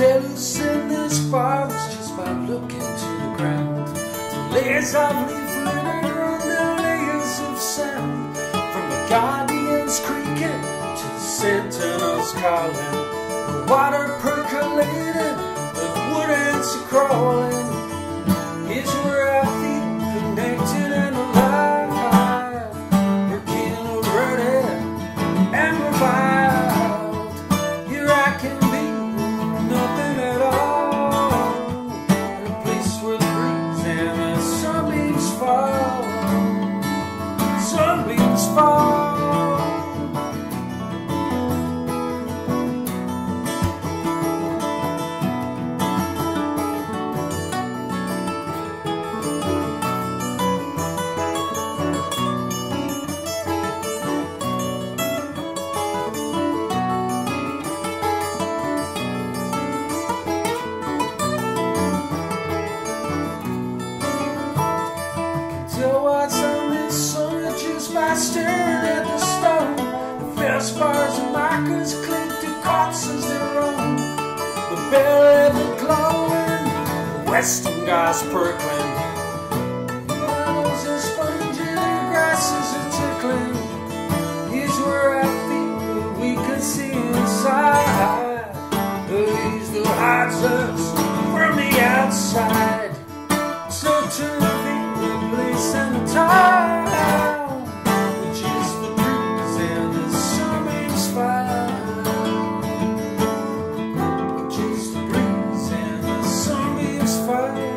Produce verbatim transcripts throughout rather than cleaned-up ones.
tell who's in this forest just by looking to the ground. The layers of leaf litter and the layers of sound, from the guardians creaking to the sentinels calling, the water percolating, the wood ants are crawling. Here's where I feel connected and alive, working already and revived. Here I can be nothing at all, in a place where the breeze and the sunbeams fall, sunbeams fall. Tell what's on this sun just by staring at the stone. The feldspars and markers click to corpses their own. The bell ever glowing, the western gas perkling, the meadows are sponging and grasses are tickling. Here's where I feel that we can see inside. These the hearts us from the outside. So to reveal the place and the time, which is the breeze and the sunbeams fire, which is the breeze and the sunbeams fire.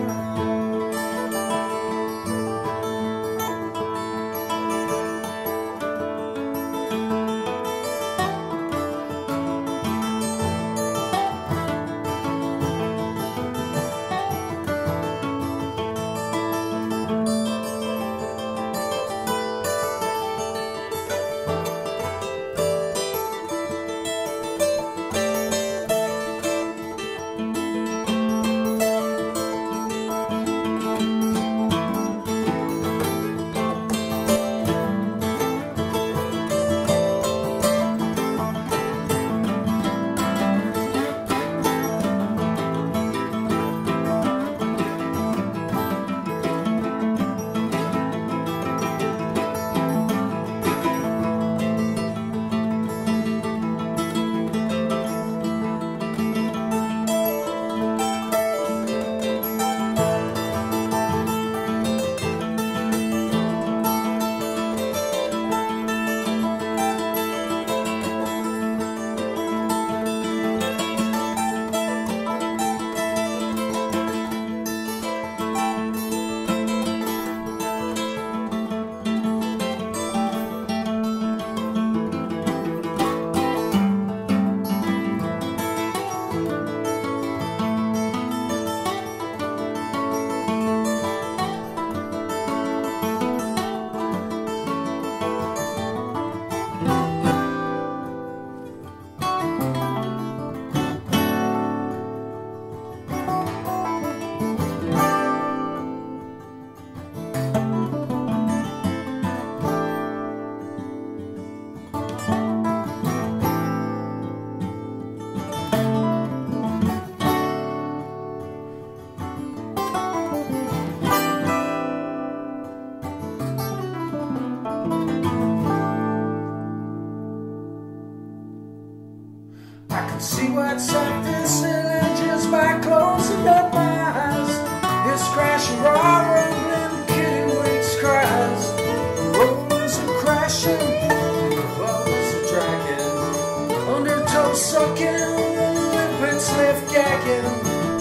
See what's up this ceiling just by closing up my eyes. This crashing raw rumbling, kitty wakes cries. The rollers are crashing, the bubbles are dragging, undertow sucking, limpets left gagging.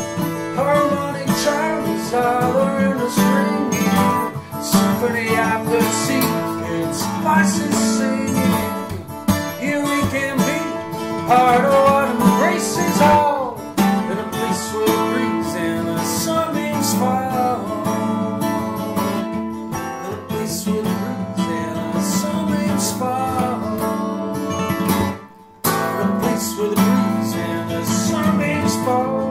Harmonic charms all are in a string, symphony of the sea, its voices singing. Here we can be part of what embraces all, in a place where the breeze and the sunbeams fall, in a place where the breeze and the sunbeams fall, in a place where the breeze and the sunbeams fall.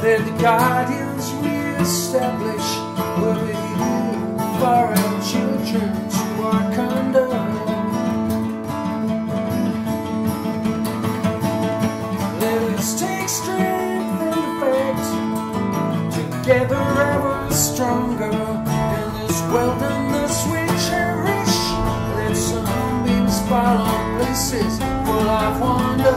Let the guardians re-establish where we live for our children to walk under. Let us take strength from the fact, together ever stronger, in this wilderness we cherish. Let sunbeams fall on places full of wonder.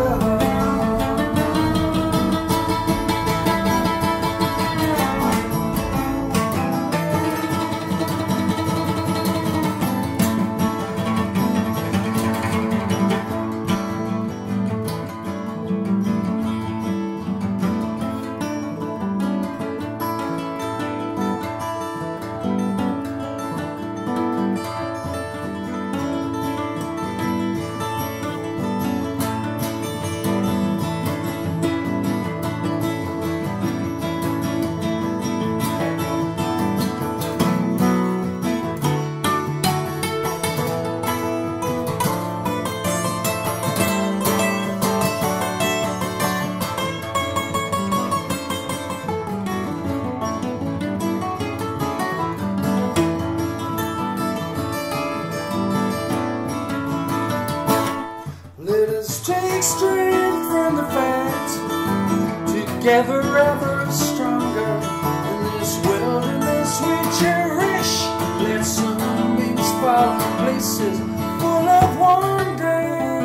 Take strength from the fact, together ever stronger, in this wilderness we cherish. Let sunbeams fall on places full of wonder,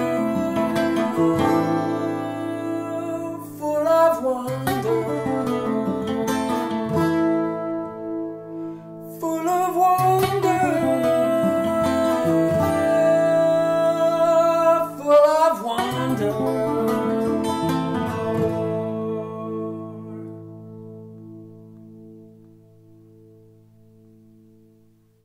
full of wonder, full of